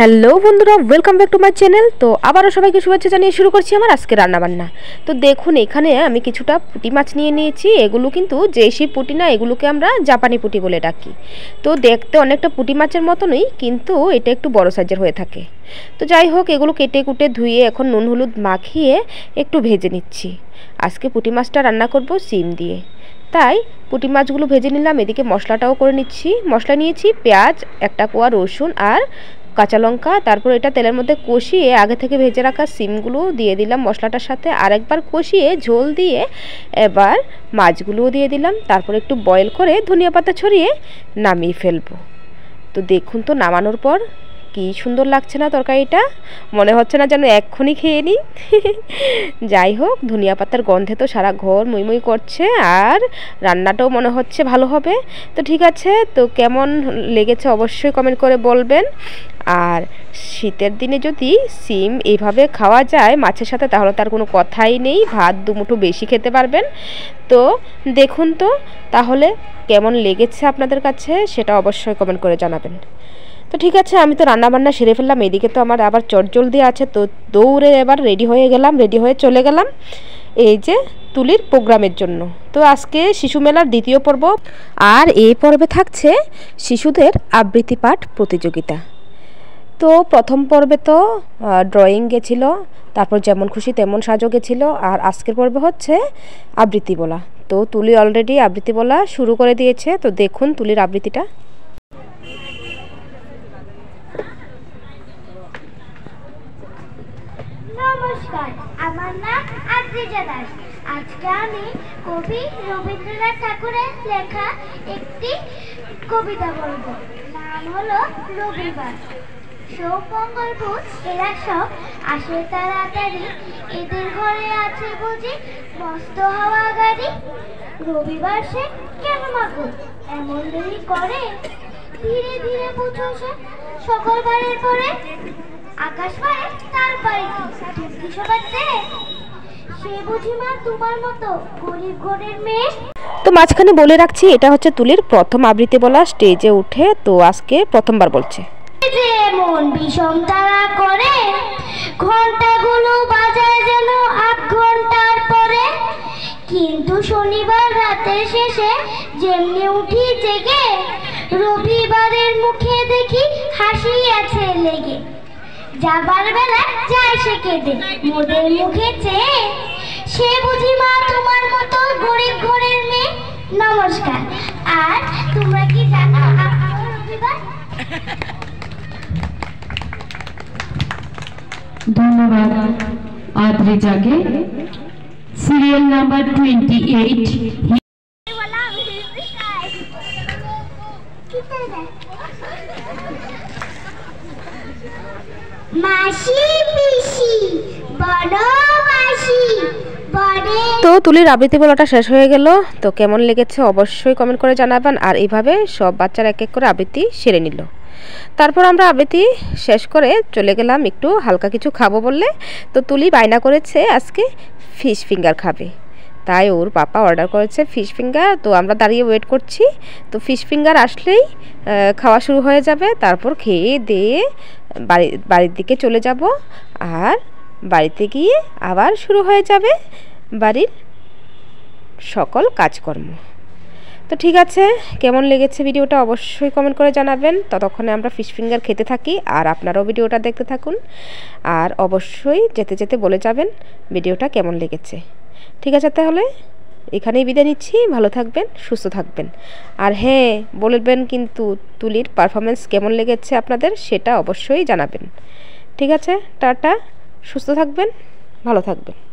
Hello বন্ধুরা, welcome back to my channel. তো আবারও সবাইকে শুভেচ্ছা জানিয়ে শুরু করছি আমার আজকে রান্নাবান্না। তো দেখুন, এখানে আমি কিছুটা পুঁটি মাছ নিয়ে নিয়েছি। এগুলো কিন্তু দেশি পুঁটি না, এগুলোকে আমরা জাপানি পুঁটি বলে ডাকি। তো দেখতে অনেকটা পুঁটি মাছের মতনই, কিন্তু এটা একটু বড় সাইজের হয়ে থাকে। তো যাই হোক, এগুলো কেটে কুটে ধুয়ে এখন নুন হলুদ মাখিয়ে একটু ভেজে নিচ্ছি। আজকে পুঁটি মাছটা রান্না করব সিম দিয়ে, তাই পুঁটি মাছগুলো ভেজে নিলাম। এদিকে মশলাটাও করে নিচ্ছি। মশলা নিয়েছি পেঁয়াজ, একটা কোয়া রসুন আর কাঁচা লঙ্কা। তারপর এটা তেলের মধ্যে কষিয়ে আগে থেকে ভেজে রাখা সিমগুলো দিয়ে দিলাম মশলাটার সাথে, আরেকবার কষিয়ে ঝোল দিয়ে এবার মাছগুলোও দিয়ে দিলাম। তারপর একটু বয়েল করে ধনিয়া পাতা ছড়িয়ে নামিয়ে ফেলবো। তো দেখুন, তো নামানোর পর কি সুন্দর লাগছে না তরকারিটা, মনে হচ্ছে না যেন এক্ষুনি খেয়ে নিই। যাই হোক, ধনিয়া পাতার গন্ধে তো সারা ঘর মুই মুই করছে, আর রান্নাটাও মনে হচ্ছে ভালো হবে। তো ঠিক আছে, তো কেমন লেগেছে অবশ্যই কমেন্ট করে বলবেন। আর শীতের দিনে যদি সিম এইভাবে খাওয়া যায় মাছের সাথে, তাহলে তার কোনো কথাই নেই, ভাত দুমুঠো বেশি খেতে পারবেন। তো দেখুন, তো তাহলে কেমন লেগেছে আপনাদের কাছে সেটা অবশ্যই কমেন্ট করে জানাবেন। তো ঠিক আছে, আমি তো রান্নাবান্না সেরে ফেললাম। এদিকে তো আমার আবার চটজলদি আছে, তো দৌড়ে এবার রেডি হয়ে চলে গেলাম এই যে তুলির প্রোগ্রামের জন্য। তো আজকে শিশু মেলার দ্বিতীয় পর্ব, আর এই পর্বে থাকছে শিশুদের আবৃত্তি পাঠ প্রতিযোগিতা। তো প্রথম পর্বে তো ড্রয়িং গেছিলো, তারপর যেমন খুশি তেমন সাজো গেছিলো, আর আজকের পর্বে হচ্ছে আবৃত্তি বলা। তো তুলি অলরেডি আবৃত্তি বলা শুরু করে দিয়েছে। তো দেখুন তুলির আবৃত্তিটা। নমস্কার, আমার নাম আদ্রিজা দাস। আজকে আমি কবি রবীন্দ্রনাথ ঠাকুরের লেখা একটি কবিতা বলবো। নাম হলো রবিবার। সৌমঙ্গল বুধ এরা সব আসে তাড়াতাড়ি, এদের ঘরে আছে বুঝি মস্ত হাওয়া গাড়ি। রবিবার সে কেন মাগো এমন দেরি করে, ধীরে ধীরে বুঝো সে সকল বারের পরে। আকাশ পারে তার পারে কি সবার দেয়, সে বুঝি মা তোমার মতো গরিব ঘরের মেয়ে। তো মাঝখানে বলে রাখছি, এটা হচ্ছে তুলির প্রথম আবৃত্তি বলা স্টেজে উঠে। তো আজকে প্রথমবার বলছে। মন বিষম তারা করে, ঘন্টাগুলো বাজায় যেন 8 ঘন্টার পরে। কিন্তু শনিবার রাতের শেষে যেমনি উঠি জেগে, রবিবারের মুখে দেখি হাসি আছে লেগে। যাবার বেলা যায় সে কেঁদে মোদের মুখে চেয়ে, সে বুঝি মা তোমার মতো গরিব ঘরের মেয়ে। নমস্কার। আর তোমরা কি জানো রবিবার? ধন্যবাদ আদ্রিজাকে। Serial number 28। তো তুলির আবৃত্তি বলাটা শেষ হয়ে গেল। তো কেমন লেগেছে অবশ্যই কমেন্ট করে জানাবেন। আর এইভাবে সব বাচ্চারা এক এক করে আবৃত্তি সেরে নিল। তারপর আমরা আবৃত্তি শেষ করে চলে গেলাম একটু হালকা কিছু খাবো বললে। তো তুলি বায়না করেছে আজকে ফিশ ফিঙ্গার খাবে, তাই ওর পাপা অর্ডার করেছে ফিশ ফিঙ্গার। তো আমরা দাঁড়িয়ে ওয়েট করছি। তো ফিশ ফিঙ্গার আসলেই খাওয়া শুরু হয়ে যাবে। তারপর খেয়ে দিয়ে বাড়ির দিকে চলে যাব, আর বাড়িতে গিয়ে আবার শুরু হয়ে যাবে বাড়ির সকল কাজকর্ম। তো ঠিক আছে, কেমন লেগেছে ভিডিওটা অবশ্যই কমেন্ট করে জানাবেন। ততক্ষণে আমরা ফিশ ফিঙ্গার খেতে থাকি, আর আপনারাও ভিডিওটা দেখতে থাকুন। আর অবশ্যই যেতে যেতে বলে যাবেন ভিডিওটা কেমন লেগেছে। ঠিক আছে, তাহলে এখানেই বিদায় নিচ্ছি। ভালো থাকবেন, সুস্থ থাকবেন। আর হ্যাঁ, বলবেন কিন্তু তুলির পারফরমেন্স কেমন লেগেছে আপনাদের, সেটা অবশ্যই জানাবেন। ঠিক আছে, টাটা, সুস্থ থাকবেন, ভালো থাকবেন।